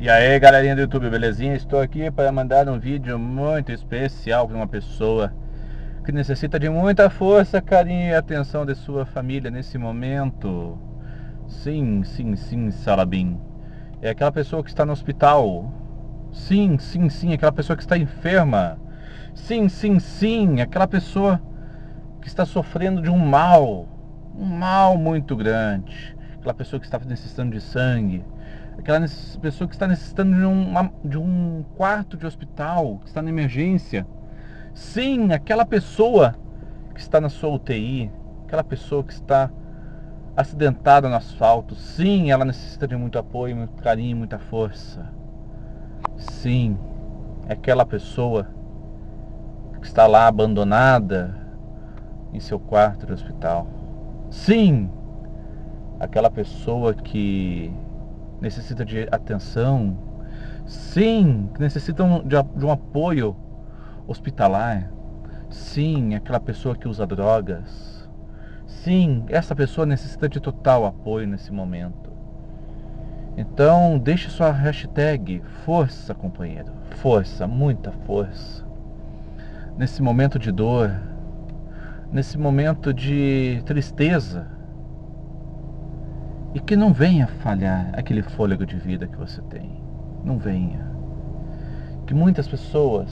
E aí, galerinha do YouTube, belezinha? Estou aqui para mandar um vídeo muito especial para uma pessoa que necessita de muita força, carinho e atenção de sua família nesse momento. Sim, sim, sim, Salabim. É aquela pessoa que está no hospital. Sim, sim, sim, aquela pessoa que está enferma. Sim, sim, sim, aquela pessoa que está sofrendo de um mal muito grande. Aquela pessoa que está necessitando de sangue. Aquela pessoa que está necessitando de um quarto de hospital, que está na emergência. Sim, aquela pessoa que está na sua UTI, aquela pessoa que está acidentada no asfalto. Sim, ela necessita de muito apoio, muito carinho, muita força. Sim, aquela pessoa que está lá abandonada em seu quarto de hospital. Sim, aquela pessoa que necessita de atenção. Sim, que necessitam de um apoio hospitalar. Sim, aquela pessoa que usa drogas. Sim, essa pessoa necessita de total apoio nesse momento. Então, deixe sua hashtag força, companheiro. Força, muita força. Nesse momento de dor, nesse momento de tristeza. E que não venha falhar aquele fôlego de vida que você tem. Não venha. Que muitas pessoas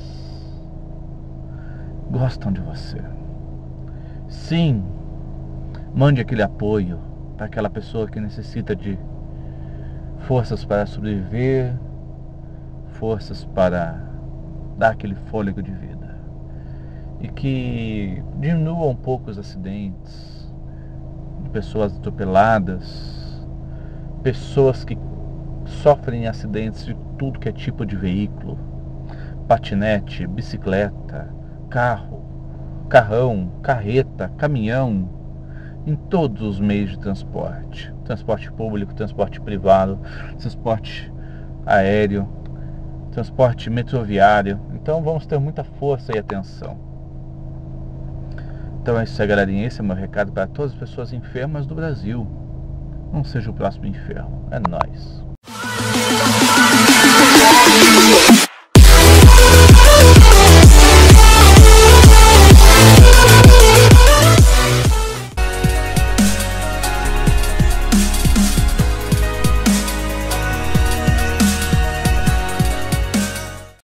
gostam de você. Sim, mande aquele apoio para aquela pessoa que necessita de forças para sobreviver, forças para dar aquele fôlego de vida. E que diminua um pouco os acidentes de pessoas atropeladas, pessoas que sofrem acidentes de tudo que é tipo de veículo, patinete, bicicleta, carro, carrão, carreta, caminhão, em todos os meios de transporte. Transporte público, transporte privado, transporte aéreo, transporte metroviário. Então vamos ter muita força e atenção. Então é isso aí, galerinha. Esse é o meu recado para todas as pessoas enfermas do Brasil. Não seja o próximo enfermo. É nóis.